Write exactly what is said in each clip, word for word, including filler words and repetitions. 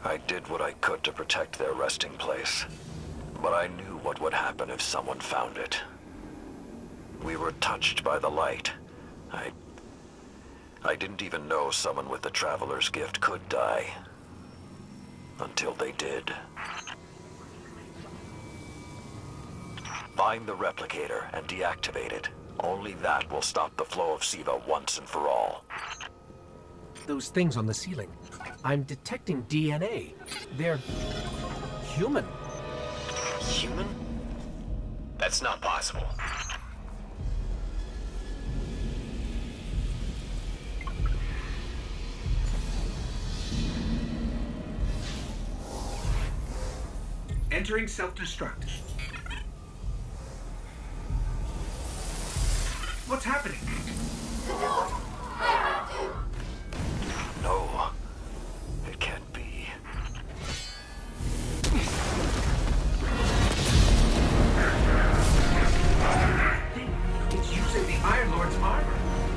I did what I could to protect their resting place, but I knew what would happen if someone found it. We were touched by the light. I... I didn't even know someone with the Traveler's Gift could die. Until they did. Find the replicator and deactivate it. Only that will stop the flow of Siva once and for all. Those things on the ceiling. I'm detecting D N A. They're... human. Human? That's not possible. Entering self-destruct. What's happening? No. It can't be. It's using the Iron Lord's armor.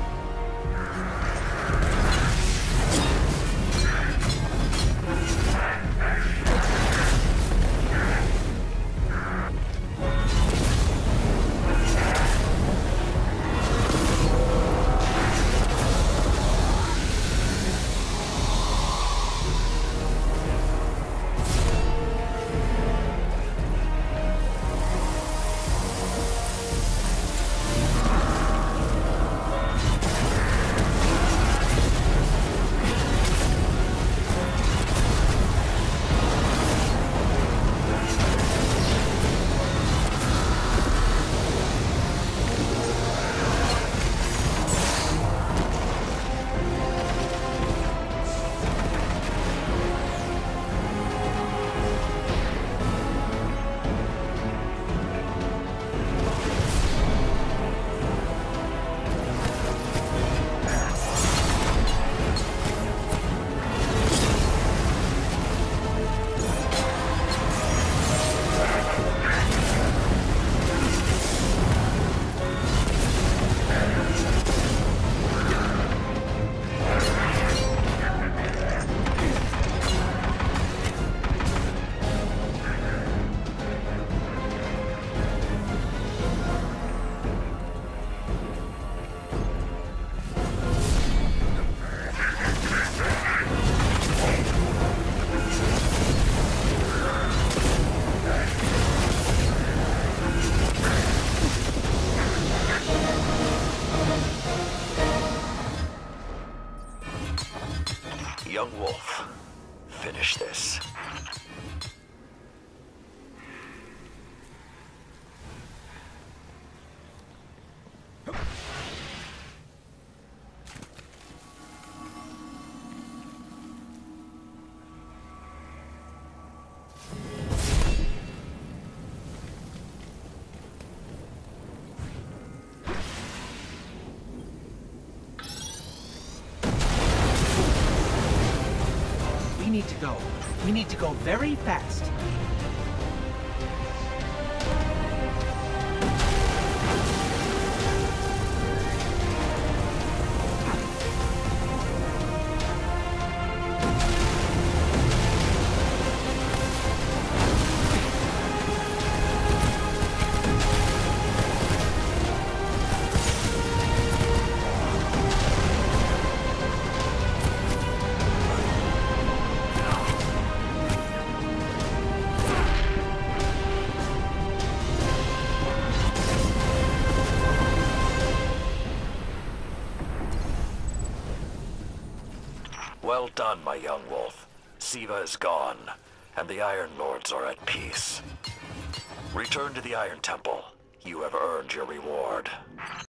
Young Wolf, finish this. We need to go. We need to go very fast. Well done, my young wolf. Siva is gone, and the Iron Lords are at peace. Return to the Iron Temple. You have earned your reward.